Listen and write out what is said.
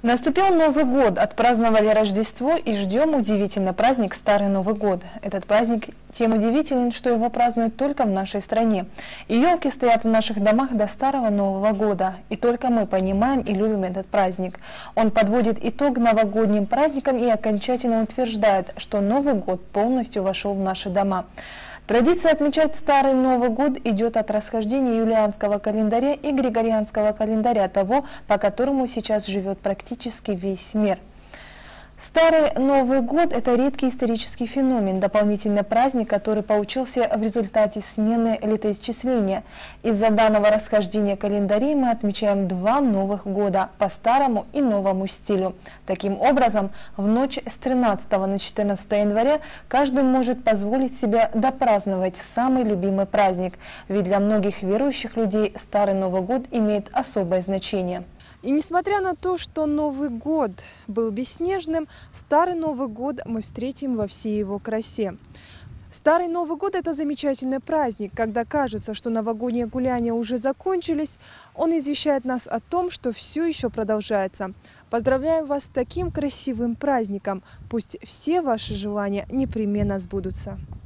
Наступил Новый год, отпраздновали Рождество и ждем удивительный праздник Старый Новый год. Этот праздник тем удивителен, что его празднуют только в нашей стране. И елки стоят в наших домах до Старого Нового года. И только мы понимаем и любим этот праздник. Он подводит итог новогодним праздникам и окончательно утверждает, что Новый год полностью вошел в наши дома. Традиция отмечать Старый Новый год идет от расхождения юлианского календаря и григорианского календаря, того, по которому сейчас живет практически весь мир. Старый Новый год – это редкий исторический феномен, дополнительный праздник, который получился в результате смены летоисчисления. Из-за данного расхождения календарей мы отмечаем два новых года по старому и новому стилю. Таким образом, в ночь с 13 на 14 января каждый может позволить себе допраздновать самый любимый праздник, ведь для многих верующих людей Старый Новый год имеет особое значение. И несмотря на то, что Новый год был бесснежным, Старый Новый год мы встретим во всей его красе. Старый Новый год – это замечательный праздник. Когда кажется, что новогодние гуляния уже закончились, он извещает нас о том, что все еще продолжается. Поздравляем вас с таким красивым праздником. Пусть все ваши желания непременно сбудутся.